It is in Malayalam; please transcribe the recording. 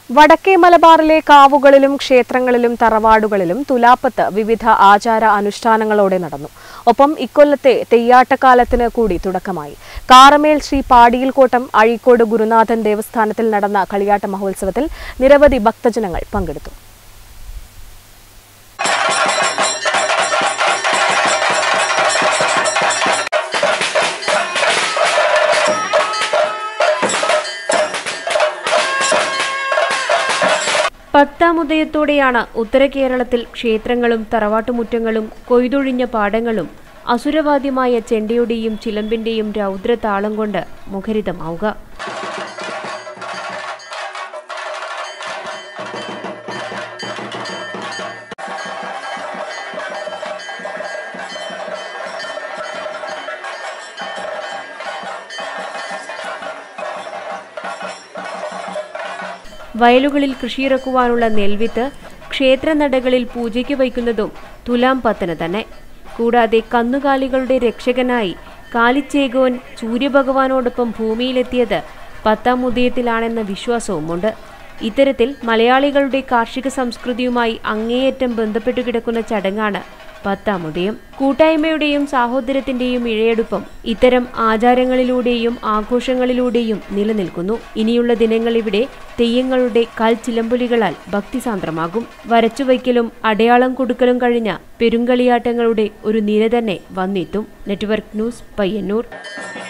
വടക്കേ മലബാറിലെ കാവുകളിലും ക്ഷേത്രങ്ങളിലും തറവാടുകളിലും തുലാപ്പത്ത് വിവിധ ആചാര അനുഷ്ഠാനങ്ങളോടെ നടന്നു. ഒപ്പം ഇക്കൊല്ലത്തെ തെയ്യാട്ടക്കാലത്തിന് കൂടി തുടക്കമായി. കാറമേൽ ശ്രീ പാടിയിൽക്കോട്ടം അഴീക്കോട് ഗുരുനാഥൻ ദേവസ്ഥാനത്തിൽ നടന്ന കളിയാട്ട മഹോത്സവത്തിൽ നിരവധി ഭക്തജനങ്ങൾ പങ്കെടുത്തു. പത്താമുദയത്തോടെയാണ് ഉത്തര കേരളത്തിൽ ക്ഷേത്രങ്ങളും തറവാട്ടുമുറ്റങ്ങളും കൊയ്തൊഴിഞ്ഞ പാടങ്ങളും അസുരവാദ്യമായ ചെണ്ടയുടെയും ചിലമ്പിന്റെയും രൗദ്രതാളം കൊണ്ട് മുഖരിതമാവുക. വയലുകളിൽ കൃഷിയിറക്കുവാനുള്ള നെൽവിത്ത് ക്ഷേത്രനടകളിൽ പൂജയ്ക്ക് വയ്ക്കുന്നതും തുലാം പത്തിന് തന്നെ. കൂടാതെ കന്നുകാലികളുടെ രക്ഷകനായി കാലിച്ചേകോൻ സൂര്യഭഗവാനോടൊപ്പം ഭൂമിയിലെത്തിയത് പത്താം ഉദയത്തിലാണെന്ന വിശ്വാസവുമുണ്ട്. ഇത്തരത്തിൽ മലയാളികളുടെ കാർഷിക സംസ്കൃതിയുമായി അങ്ങേയറ്റം ബന്ധപ്പെട്ടു കിടക്കുന്ന ചടങ്ങാണ് പത്താം ഉദയം. കൂട്ടായ്മയുടെയും സാഹോദര്യത്തിന്റെയും ഇഴയെടുപ്പം ഇത്തരം ആചാരങ്ങളിലൂടെയും ആഘോഷങ്ങളിലൂടെയും നിലനിൽക്കുന്നു. ഇനിയുള്ള ദിനങ്ങൾ ഇവിടെ തെയ്യങ്ങളുടെ കാൽച്ചിലമ്പൊലികളാൽ ഭക്തിസാന്ദ്രമാകും. വരച്ചുവയ്ക്കലും അടയാളം കൊടുക്കലും കഴിഞ്ഞ പെരുങ്കളിയാട്ടങ്ങളുടെ ഒരു നിര തന്നെ വന്നെത്തും. Network news, Payyanur.